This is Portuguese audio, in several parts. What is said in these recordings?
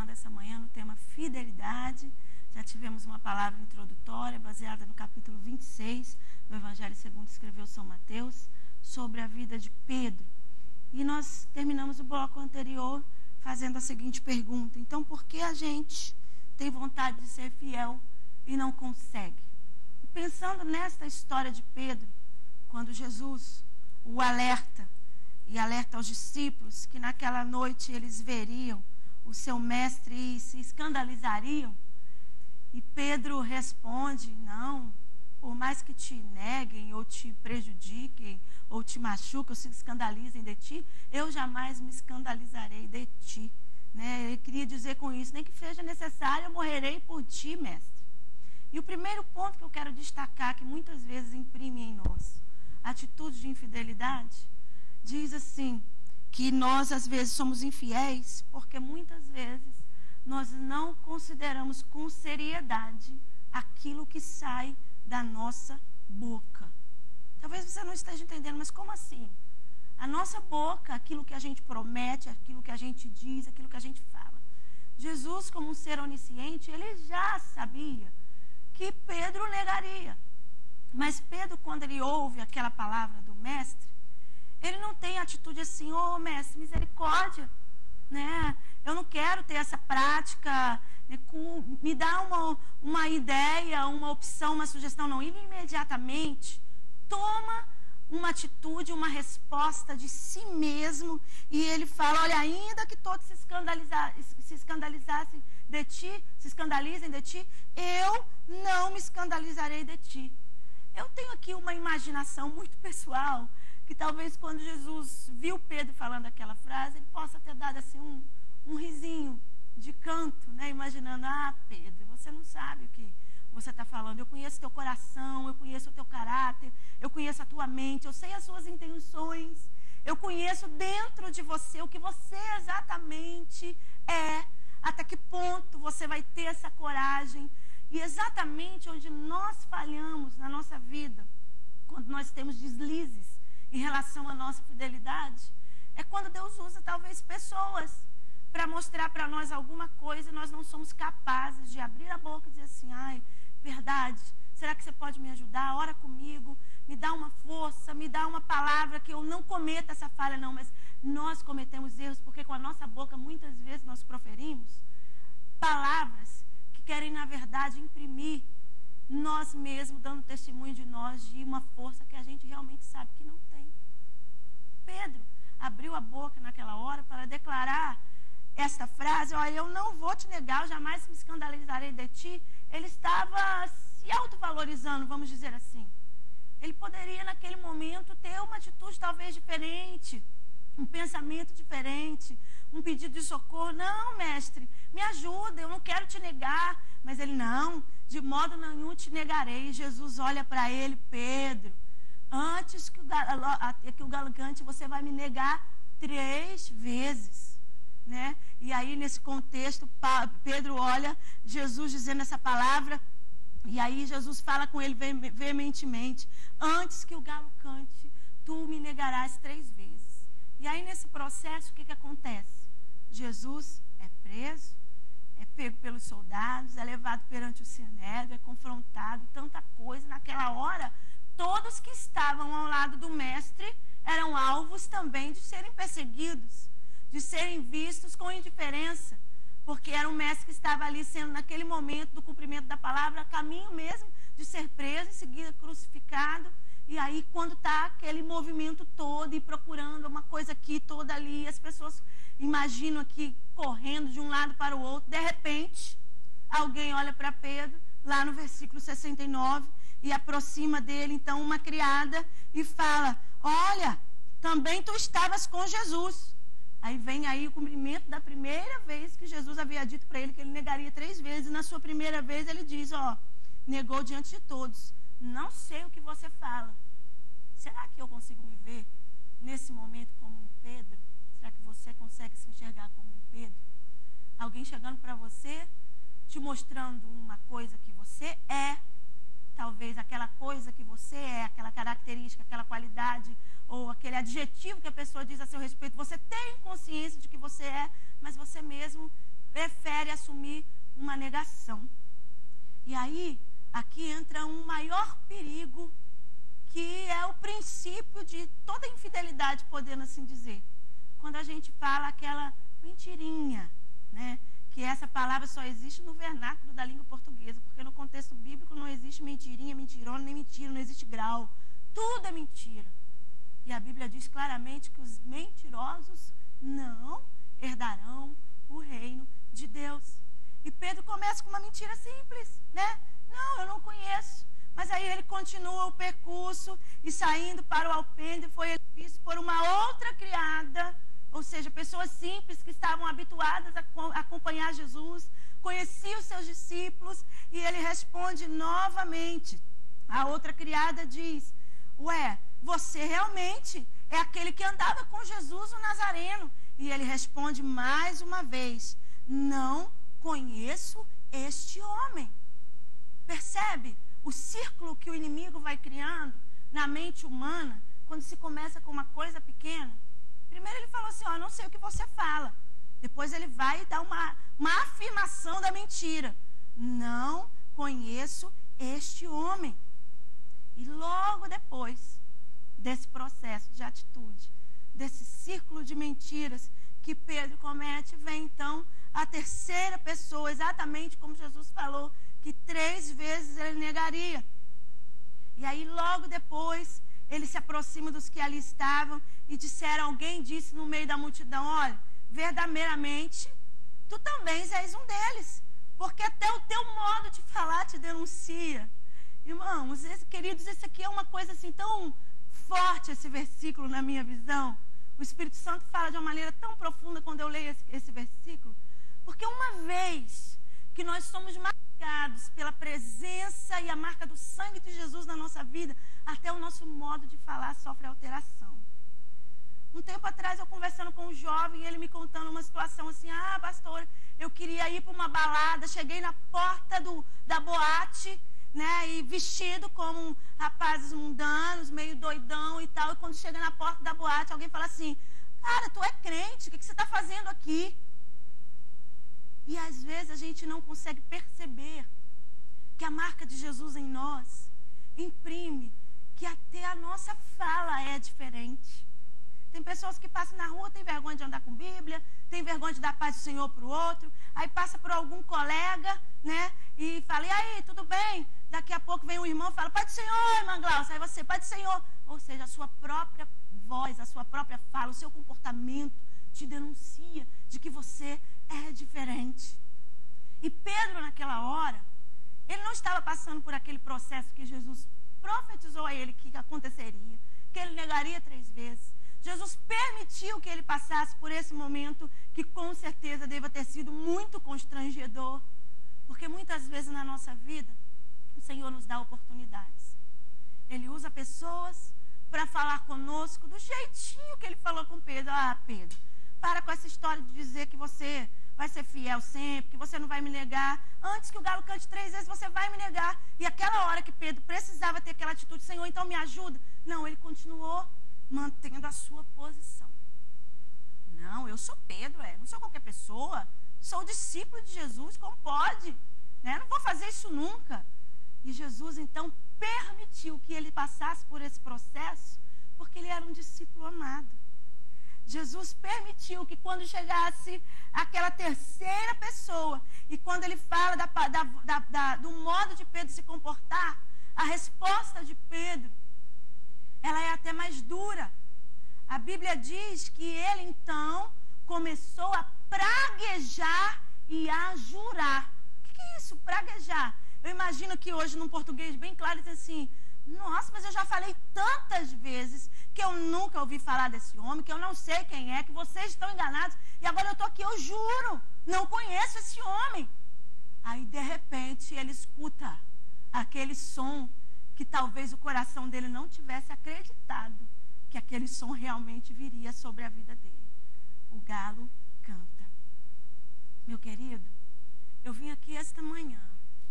dessa manhã no tema fidelidade. Já tivemos uma palavra introdutória baseada no capítulo 26 do Evangelho segundo escreveu São Mateus, sobre a vida de Pedro. E nós terminamos o bloco anterior fazendo a seguinte pergunta: então, por que a gente tem vontade de ser fiel e não consegue? E pensando nesta história de Pedro, quando Jesus o alerta, e alerta aos discípulos que naquela noite eles veriam o seu mestre e se escandalizariam, e Pedro responde: não, por mais que te neguem ou te prejudiquem ou te machuquem ou se escandalizem de ti, eu jamais me escandalizarei de ti. Ele queria dizer com isso: nem que seja necessário, eu morrerei por ti, mestre. E o primeiro ponto que eu quero destacar, que muitas vezes imprime em nós atitude de infidelidade, diz assim, que nós às vezes somos infiéis porque muitas vezes nós não consideramos com seriedade aquilo que sai da nossa boca. Talvez você não esteja entendendo, mas como assim? A nossa boca, aquilo que a gente promete, aquilo que a gente diz, aquilo que a gente fala. Jesus, como um ser onisciente, ele já sabia que Pedro negaria. Mas Pedro, quando ele ouve aquela palavra do mestre, ele não tem atitude assim: ô mestre, misericórdia, eu não quero ter essa prática, me dá uma ideia, uma opção, uma sugestão. Não, ele imediatamente toma uma atitude, uma resposta de si mesmo, e ele fala: olha, ainda que todos se escandalizassem de ti, se escandalizem de ti, eu não me escandalizarei de ti. Eu tenho aqui uma imaginação muito pessoal, que talvez quando Jesus viu Pedro falando aquela frase, ele possa ter dado assim um risinho de canto, imaginando: ah, Pedro, você não sabe o que você está falando, eu conheço teu coração, eu conheço o teu caráter, eu conheço a tua mente, eu sei as suas intenções, eu conheço dentro de você o que você exatamente é, até que ponto você vai ter essa coragem. E exatamente onde nós falhamos na nossa vida, quando nós temos deslizes em relação à nossa fidelidade, é quando Deus usa talvez pessoas para mostrar para nós alguma coisa e nós não somos capazes de abrir a boca e dizer assim: ai, verdade, será que você pode me ajudar? Ora comigo, me dá uma força, me dá uma palavra que eu não cometa essa falha. Não, mas nós cometemos erros porque com a nossa boca muitas vezes nós proferimos palavras que querem na verdade imprimir nós mesmos, dando testemunho de nós, de uma força que a gente realmente sabe que não tem. Pedro abriu a boca naquela hora para declarar esta frase: olha, eu não vou te negar, eu jamais me escandalizarei de ti. Ele estava se autovalorizando, vamos dizer assim. Ele poderia naquele momento ter uma atitude talvez diferente, um pensamento diferente, um pedido de socorro: não, mestre, me ajuda, eu não quero te negar. Mas ele: não, de modo nenhum te negarei. Jesus olha para ele: Pedro, antes que o galo cante, você vai me negar 3 vezes. E aí nesse contexto, Pedro olha Jesus dizendo essa palavra, e aí Jesus fala com ele veementemente: antes que o galo cante, tu me negarás 3 vezes. E aí nesse processo, o que acontece? Jesus é preso, é pego pelos soldados, é levado perante o Sinédrio, é confrontado, tanta coisa. Naquela hora, todos que estavam ao lado do mestre eram alvos também de serem perseguidos, de serem vistos com indiferença, porque era um mestre que estava ali sendo, naquele momento do cumprimento da palavra, a caminho mesmo de ser preso, em seguida crucificado. E aí, quando está aquele movimento todo e procurando uma coisa aqui, toda ali, as pessoas imaginam aqui correndo de um lado para o outro, de repente, alguém olha para Pedro, lá no versículo 69, e aproxima dele, então, uma criada e fala: olha, também tu estavas com Jesus. Aí vem aí o cumprimento da primeira vez que Jesus havia dito para ele que ele negaria 3 vezes. E na sua primeira vez ele diz: negou diante de todos. Não sei o que você fala. Será que eu consigo me ver nesse momento como um Pedro? Será que você consegue se enxergar como um Pedro? Alguém chegando para você, te mostrando uma coisa que você é, talvez aquela coisa que você é, aquela característica, aquela qualidade, ou aquele adjetivo que a pessoa diz a seu respeito, você tem consciência de que você é, mas você mesmo prefere assumir uma negação. E aí, aqui entra um maior perigo, que é o princípio de toda infidelidade, podendo assim dizer. Quando a gente fala aquela mentirinha, né? Que essa palavra só existe no vernáculo da língua portuguesa, porque no contexto bíblico não existe mentirinha, mentirona, nem mentira, não existe grau. Tudo é mentira. E a Bíblia diz claramente que os mentirosos não herdarão o reino de Deus. E Pedro começa com uma mentira simples, né? Não, eu não conheço. Mas aí ele continua o percurso e saindo para o alpendre foi visto por uma outra criada, ou seja, pessoas simples que estavam habituadas a acompanhar Jesus, conheciam os seus discípulos, e ele responde novamente. A outra criada diz: ué, você realmente é aquele que andava com Jesus, o Nazareno? E ele responde mais uma vez: não conheço este homem. Percebe o círculo que o inimigo vai criando na mente humana quando se começa com uma coisa pequena? Primeiro ele falou assim: ó, não sei o que você fala. Depois ele vai dar uma afirmação da mentira: não conheço este homem. E logo depois desse processo de atitude, desse círculo de mentiras que Pedro comete, vem então a terceira pessoa, exatamente como Jesus falou, que 3 vezes ele negaria. E aí logo depois ele se aproxima dos que ali estavam e disseram, alguém disse no meio da multidão: olha, verdadeiramente tu também és um deles, porque até o teu modo de falar te denuncia. Irmãos, queridos, isso aqui é uma coisa assim tão forte, esse versículo, na minha visão. O Espírito Santo fala de uma maneira tão profunda quando eu leio esse versículo, porque uma vez que nós somos marcados pela presença e a marca do sangue de Jesus na nossa vida, até o nosso modo de falar sofre alteração. Um tempo atrás, eu conversando com um jovem, ele me contando uma situação assim: ah, pastor, eu queria ir para uma balada, cheguei na porta da boate, né, e vestido como rapazes mundanos, meio doidão e tal, e quando chega na porta da boate, alguém fala assim: cara, tu é crente, o que você está fazendo aqui? E às vezes a gente não consegue perceber que a marca de Jesus em nós imprime que até a nossa fala é diferente. Tem pessoas que passam na rua, tem vergonha de andar com Bíblia, tem vergonha de dar paz do Senhor para o outro, aí passa por algum colega, né, e fala: e aí, tudo bem? Daqui a pouco vem um irmão e fala: pai do Senhor, irmã Glaucia. Aí você: pai do Senhor. Ou seja, a sua própria voz, a sua própria fala, o seu comportamento te denuncia de que você é diferente. E Pedro, naquela hora, ele não estava passando por aquele processo que Jesus profetizou a ele que aconteceria, que ele negaria 3 vezes. Jesus permitiu que ele passasse por esse momento que com certeza deva ter sido muito constrangedor, porque muitas vezes na nossa vida o Senhor nos dá oportunidades. Ele usa pessoas para falar conosco do jeitinho que ele falou com Pedro. Ah, Pedro, para com essa história de dizer que você vai ser fiel sempre, que você não vai me negar. Antes que o galo cante 3 vezes, você vai me negar. E aquela hora que Pedro precisava ter aquela atitude: Senhor, então me ajuda. Não, ele continuou mantendo a sua posição. Não, eu sou Pedro, não sou qualquer pessoa. Sou discípulo de Jesus, como pode? Né? Não vou fazer isso nunca. E Jesus, então, permitiu que ele passasse por esse processo, porque ele era um discípulo amado. Jesus permitiu que quando chegasse aquela terceira pessoa, e quando ele fala do modo de Pedro se comportar, a resposta de Pedro, ela é até mais dura. A Bíblia diz que ele então começou a praguejar e a jurar. O que é isso, praguejar? Eu imagino que hoje, num português bem claro, diz assim: nossa, mas eu já falei tantas vezes que eu nunca ouvi falar desse homem, que eu não sei quem é, que vocês estão enganados, e agora eu estou aqui, eu juro, não conheço esse homem. Aí, de repente, ele escuta aquele som que talvez o coração dele não tivesse acreditado que aquele som realmente viria sobre a vida dele. O galo canta. Meu querido, eu vim aqui esta manhã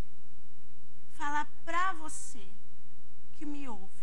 falar para você que me ouve.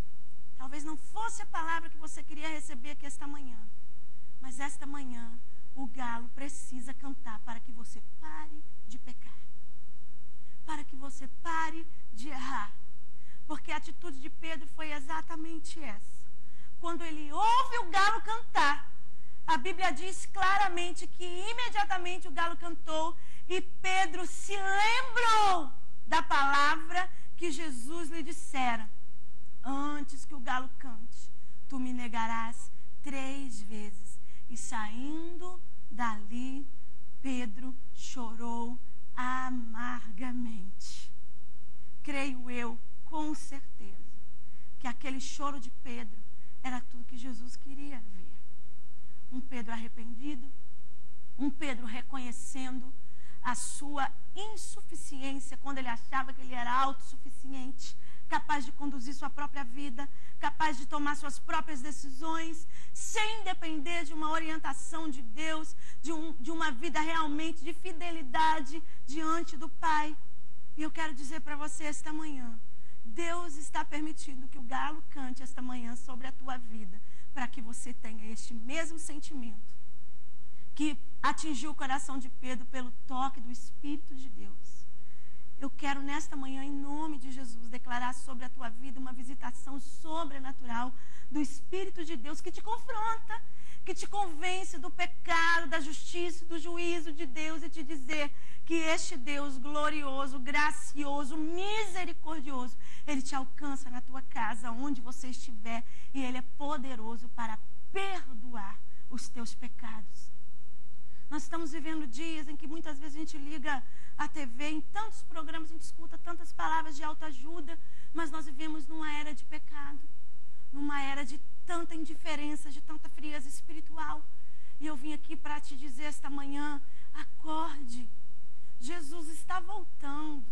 Talvez não fosse a palavra que você queria receber aqui esta manhã, mas esta manhã o galo precisa cantar para que você pare de pecar, para que você pare de errar. Porque a atitude de Pedro foi exatamente essa. Quando ele ouve o galo cantar, a Bíblia diz claramente que imediatamente o galo cantou e Pedro se lembrou da palavra que Jesus lhe dissera: antes que o galo cante, tu me negarás 3 vezes. E saindo dali, Pedro chorou amargamente. Creio eu, com certeza, que aquele choro de Pedro era tudo que Jesus queria ver. Um Pedro arrependido, um Pedro reconhecendo a sua insuficiência quando ele achava que ele era autossuficiente, capaz de conduzir sua própria vida, capaz de tomar suas próprias decisões, sem depender de uma orientação de Deus, de uma vida realmente de fidelidade diante do Pai. E eu quero dizer para você esta manhã, Deus está permitindo que o galo cante esta manhã sobre a tua vida, para que você tenha este mesmo sentimento que atingiu o coração de Pedro pelo toque do Espírito de Deus. Eu quero nesta manhã, em nome de Jesus, declarar sobre a tua vida uma visitação sobrenatural do Espírito de Deus que te confronta, que te convence do pecado, da justiça, do juízo de Deus e te dizer que este Deus glorioso, gracioso, misericordioso, Ele te alcança na tua casa, onde você estiver, e Ele é poderoso para perdoar os teus pecados. Nós estamos vivendo dias em que muitas vezes a gente liga a TV, em tantos programas a gente escuta tantas palavras de autoajuda, mas nós vivemos numa era de pecado, numa era de tanta indiferença, de tanta frieza espiritual. E eu vim aqui para te dizer esta manhã, acorde, Jesus está voltando.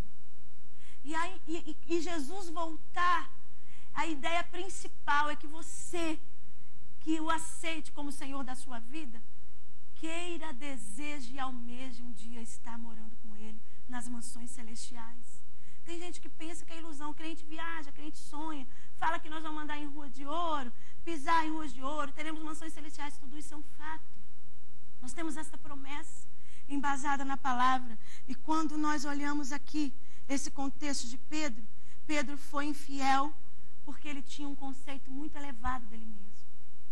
E Jesus voltar, a ideia principal é que você, que o aceite como Senhor da sua vida, queira, deseje e almeje um dia estar morando com Ele nas mansões celestiais. Tem gente que pensa que é ilusão, crente viaja, crente sonha, fala que nós vamos andar em rua de ouro, pisar em ruas de ouro, teremos mansões celestiais, tudo isso é um fato. Nós temos essa promessa embasada na palavra. E quando nós olhamos aqui esse contexto de Pedro, Pedro foi infiel porque ele tinha um conceito muito elevado dele mesmo.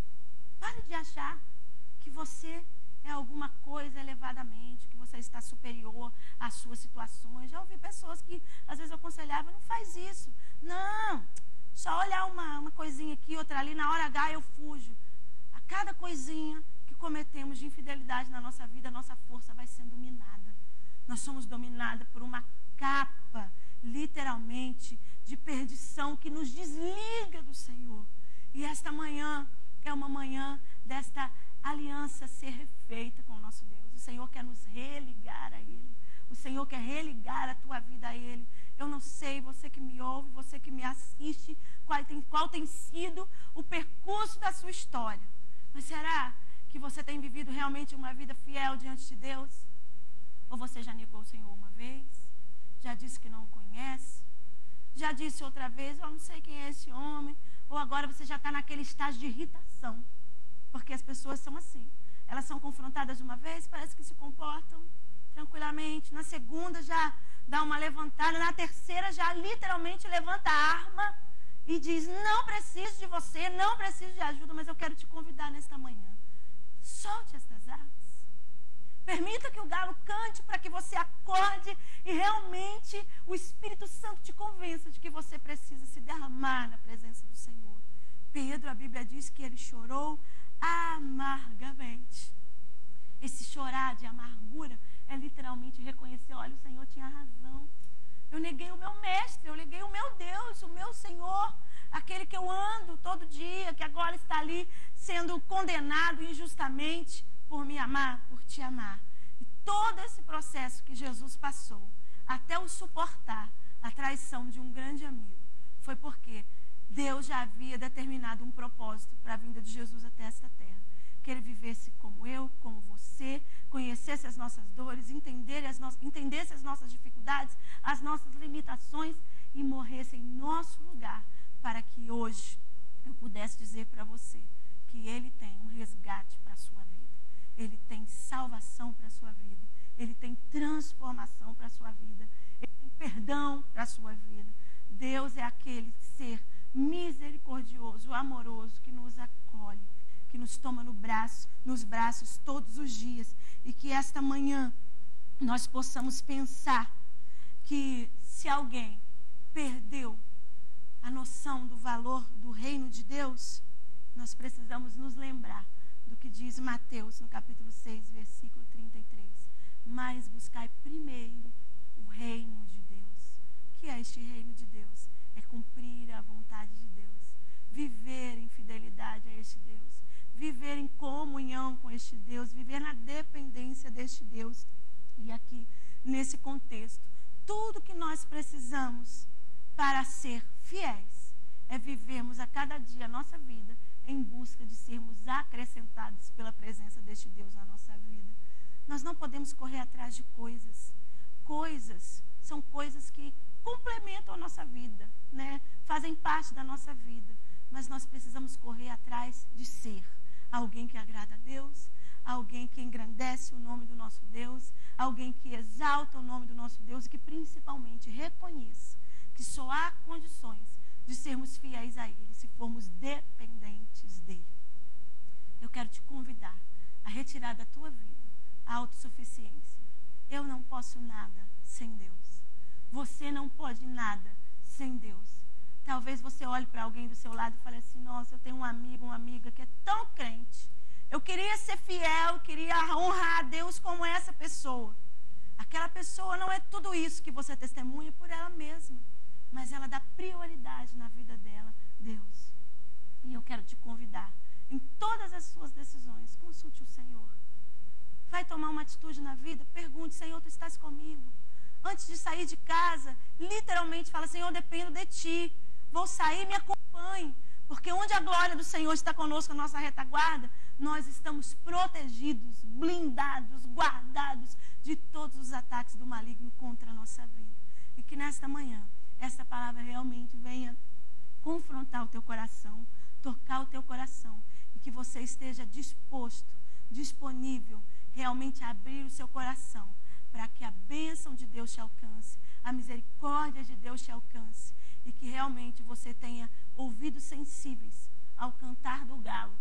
Pare de achar que você é alguma coisa elevadamente, que você está superior às suas situações. Já ouvi pessoas que às vezes eu aconselhava, não faz isso. Não, só olhar uma coisinha aqui, outra ali, na hora H eu fujo. A cada coisinha que cometemos de infidelidade na nossa vida, a nossa força vai sendo minada. Nós somos dominadas por uma capa, literalmente, de perdição que nos desliga do Senhor. E esta manhã é uma manhã desta aliança ser refeita com o nosso Deus. O Senhor quer nos religar a Ele. O Senhor quer religar a tua vida a Ele. Eu não sei, você que me ouve, você que me assiste, qual tem sido o percurso da sua história. Mas será que você tem vivido realmente uma vida fiel diante de Deus? Ou você já negou o Senhor uma vez? Já disse que não o conhece? Já disse outra vez, eu não sei quem é esse homem? Ou agora você já está naquele estágio de irritação? Porque as pessoas são assim. Elas são confrontadas uma vez, parece que se comportam tranquilamente. Na segunda já dá uma levantada. Na terceira já literalmente levanta a arma e diz, não preciso de você, não preciso de ajuda, mas eu quero te convidar nesta manhã. Solte estas armas. Permita que o galo cante para que você acorde e realmente o Espírito Santo te convença de que você precisa se derramar na presença do Senhor. Pedro, a Bíblia diz que ele chorou amargamente. Esse chorar de amargura é literalmente reconhecer, olha, o Senhor tinha razão. Eu neguei o meu mestre, eu neguei o meu Deus, o meu Senhor, aquele que eu ando todo dia, que agora está ali sendo condenado injustamente por me amar, por te amar. E todo esse processo que Jesus passou, até o suportar a traição de um grande amigo, foi porque Deus já havia determinado um propósito para a vinda de Jesus até esta terra. Que Ele vivesse como eu, como você, conhecesse as nossas dores, entendesse as nossas dificuldades, as nossas limitações e morresse em nosso lugar, para que hoje eu pudesse dizer para você que Ele tem um resgate para a sua vida. Ele tem salvação para a sua vida. Ele tem transformação para a sua vida. Ele tem perdão para a sua vida. Deus é aquele ser misericordioso, amoroso, que nos acolhe, que nos toma nos braços todos os dias. E que esta manhã nós possamos pensar que se alguém perdeu a noção do valor do reino de Deus, nós precisamos nos lembrar do que diz Mateus, no capítulo 6, versículo 33. Mas buscai primeiro o reino de Deus. O que é este reino de Deus? É cumprir a vontade de Deus, viver em fidelidade a este Deus, viver em comunhão com este Deus, viver na dependência deste Deus. E aqui, nesse contexto, tudo que nós precisamos para ser fiéis é vivermos a cada dia a nossa vida em busca de sermos acrescentados pela presença deste Deus na nossa vida. Nós não podemos correr atrás de coisas. Coisas são coisas que complementam a nossa vida, né? Fazem parte da nossa vida. Mas nós precisamos correr atrás de ser alguém que agrada a Deus, alguém que engrandece o nome do nosso Deus, alguém que exalta o nome do nosso Deus e que principalmente reconheça que só há condições de sermos fiéis a Ele se formos dependentes dEle. Eu quero te convidar a retirar da tua vida a autossuficiência. Eu não posso nada sem Deus. Você não pode nada sem Deus. Talvez você olhe para alguém do seu lado e fale assim: nossa, eu tenho um amigo, uma amiga que é tão crente. Eu queria ser fiel, queria honrar a Deus como essa pessoa. Aquela pessoa não é tudo isso que você testemunha por ela mesma, mas ela dá prioridade na vida dela, Deus. E eu quero te convidar, em todas as suas decisões, consulte o Senhor. Vai tomar uma atitude na vida? Pergunte: Senhor, tu estás comigo? Antes de sair de casa, literalmente fala: Senhor, eu dependo de ti. Vou sair, me acompanhe. Porque onde a glória do Senhor está conosco, a nossa retaguarda, nós estamos protegidos, blindados, guardados de todos os ataques do maligno contra a nossa vida. E que nesta manhã, essa palavra realmente venha confrontar o teu coração, tocar o teu coração. E que você esteja disposto, disponível, realmente a abrir o seu coração, para que a bênção de Deus te alcance, a misericórdia de Deus te alcance, e que realmente você tenha ouvidos sensíveis ao cantar do galo,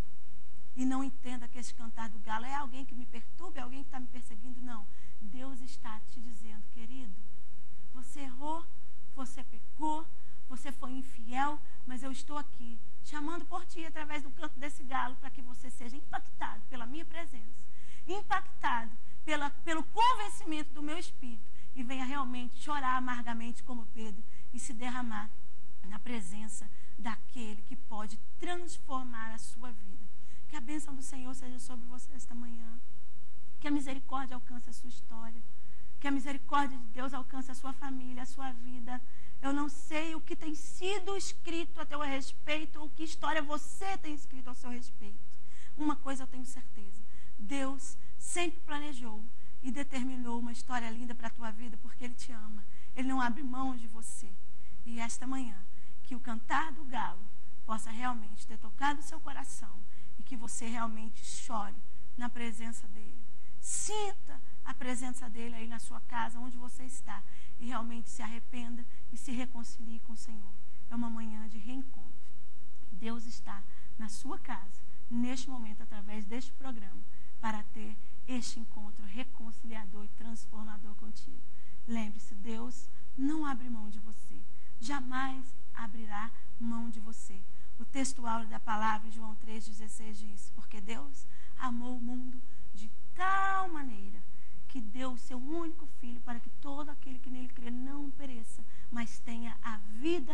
e não entenda que esse cantar do galo é alguém que me perturba, é alguém que está me perseguindo. Não, Deus está te dizendo: querido, você errou, você pecou, você foi infiel, mas eu estou aqui, chamando por ti através do canto desse galo, para que você seja impactado pela minha presença, impactado pelo convencimento do meu espírito, e venha realmente chorar amargamente como Pedro e se derramar na presença daquele que pode transformar a sua vida. Que a bênção do Senhor seja sobre você esta manhã, que a misericórdia alcance a sua história, que a misericórdia de Deus alcance a sua família, a sua vida. Eu não sei o que tem sido escrito a teu respeito, ou que história você tem escrito ao seu respeito. Uma coisa eu tenho certeza: Deus sempre planejou e determinou uma história linda para a tua vida, porque Ele te ama. Ele não abre mão de você. E esta manhã, que o cantar do galo possa realmente ter tocado o seu coração, e que você realmente chore na presença dEle. Sinta a presença dEle aí na sua casa, onde você está, e realmente se arrependa e se reconcilie com o Senhor. É uma manhã de reencontro. Deus está na sua casa, neste momento, através deste programa, para ter este encontro reconciliador e transformador contigo. Lembre-se, Deus não abre mão de você. Jamais abrirá mão de você. O texto áureo da palavra, em João 3,16 diz: porque Deus amou o mundo de tal maneira que deu o seu único filho, para que todo aquele que nele crê não pereça, mas tenha a vida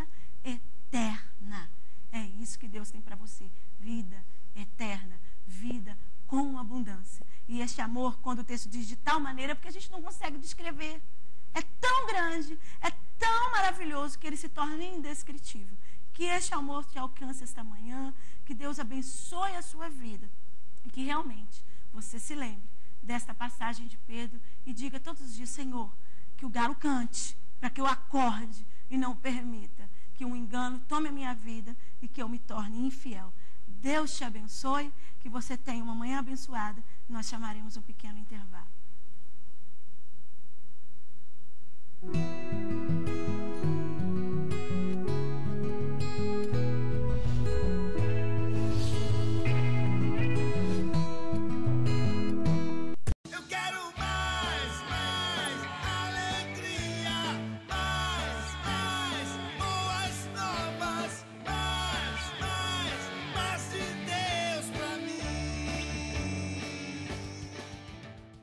eterna. É isso que Deus tem para você: vida eterna, vida com abundância. E este amor, quando o texto diz de tal maneira, é porque a gente não consegue descrever. É tão grande, é tão maravilhoso, que ele se torna indescritível. Que este amor te alcance esta manhã, que Deus abençoe a sua vida, e que realmente você se lembre desta passagem de Pedro e diga todos os dias: Senhor, que o galo cante, para que eu acorde e não permita que um engano tome a minha vida e que eu me torne infiel. Deus te abençoe, que você tenha uma manhã abençoada. Nós chamaremos um pequeno intervalo.